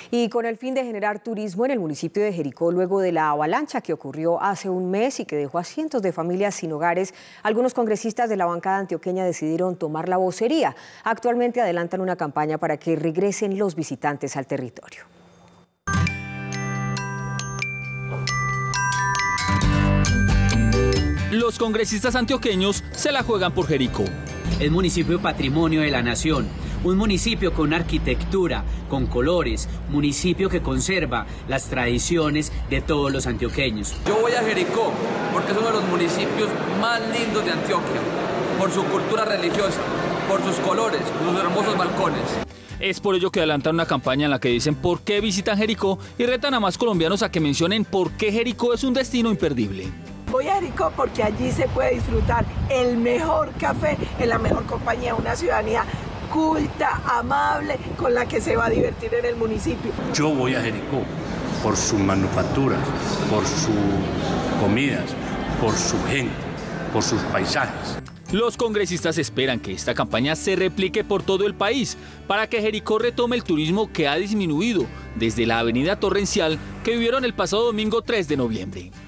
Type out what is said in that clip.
Y con el fin de generar turismo en el municipio de Jericó, luego de la avalancha que ocurrió hace un mes y que dejó a cientos de familias sin hogares, algunos congresistas de la bancada antioqueña decidieron tomar la vocería. Actualmente adelantan una campaña para que regresen los visitantes al territorio. Los congresistas antioqueños se la juegan por Jericó. Es municipio patrimonio de la nación, un municipio con arquitectura, con colores, municipio que conserva las tradiciones de todos los antioqueños. Yo voy a Jericó porque es uno de los municipios más lindos de Antioquia, por su cultura religiosa, por sus colores, por sus hermosos balcones. Es por ello que adelantan una campaña en la que dicen por qué visitan Jericó y retan a más colombianos a que mencionen por qué Jericó es un destino imperdible. Voy a Jericó porque allí se puede disfrutar el mejor café en la mejor compañía, una ciudadanía culta, amable, con la que se va a divertir en el municipio. Yo voy a Jericó por sus manufacturas, por sus comidas, por su gente, por sus paisajes. Los congresistas esperan que esta campaña se replique por todo el país para que Jericó retome el turismo que ha disminuido desde la avenida Torrencial que vivieron el pasado domingo 3 de noviembre.